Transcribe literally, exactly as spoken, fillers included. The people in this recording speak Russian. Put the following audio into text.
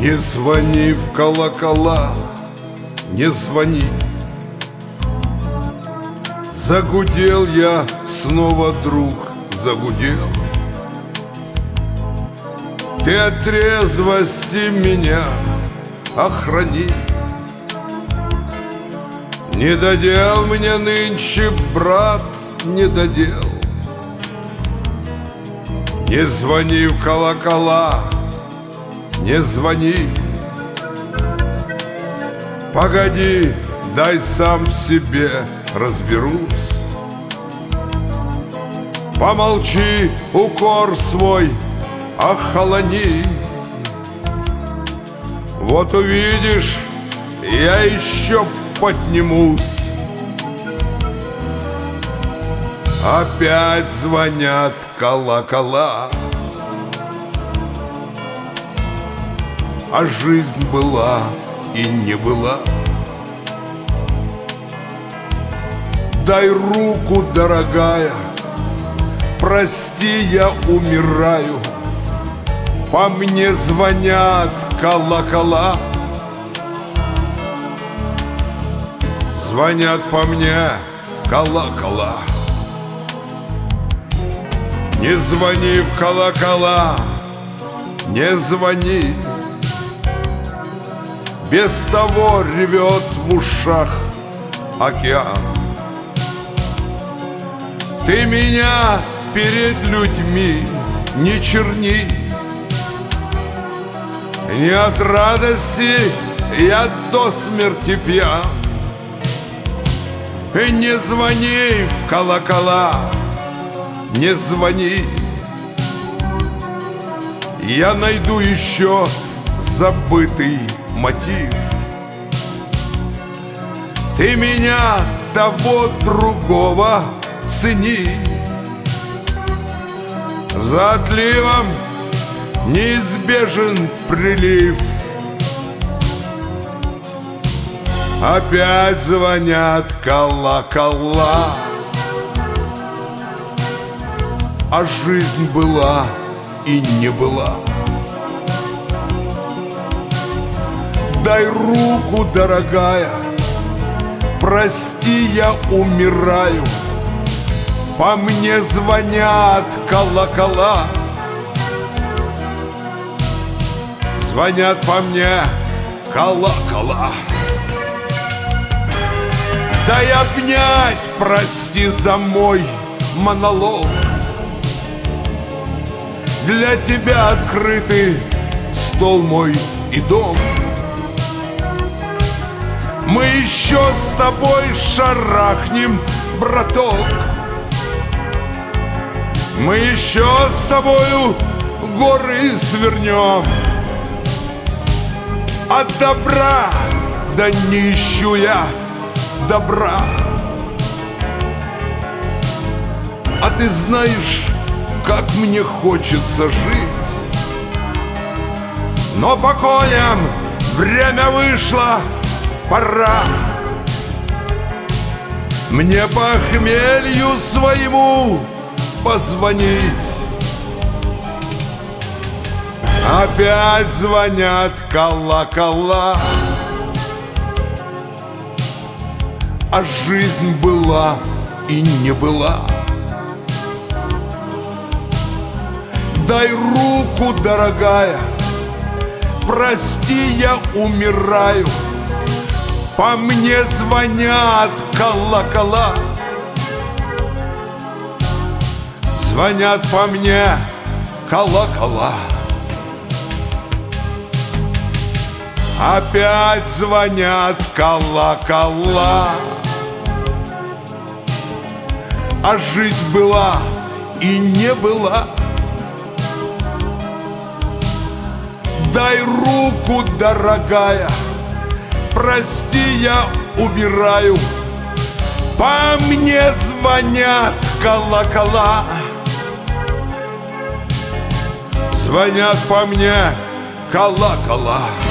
Не звони в колокола, не звони. Загудел я снова, друг, загудел. Ты от трезвости меня охрани. Не додел мне нынче, брат, не додел. Не звони в колокола, не звони. Погоди, дай сам себе разберусь. Помолчи, укор свой охолони. Вот увидишь, я еще поднимусь. Опять звонят колокола, а жизнь была и не была. Дай руку, дорогая, прости, я умираю. По мне звонят колокола, звонят по мне колокола. Не звони в колокола, не звони. Без того ревет в ушах океан. Ты меня перед людьми не черни. Не от радости я до смерти пьян. Не звони в колокола, не звони. Я найду еще забытый мотив. Ты меня, того другого, цени. За отливом неизбежен прилив. Опять звонят колокола, а жизнь была и не была. Дай руку, дорогая, прости, я умираю. По мне звонят колокола, звонят по мне колокола. Дай обнять, прости за мой монолог. Для тебя открыты стол мой и дом. Мы еще с тобой шарахнем, браток. Мы еще с тобою горы свернем. От добра, да не ищу я добра. А ты знаешь, как мне хочется жить. Но по коням время вышло, пора. Мне похмелью своему позвонить. Опять звонят колокола, а жизнь была и не была. Дай руку, дорогая, прости, я умираю. По мне звонят колокола, звонят по мне колокола. Опять звонят колокола, а жизнь была и не была. Дай руку, дорогая, прости, я убираю. По мне звонят колокола, звонят по мне колокола.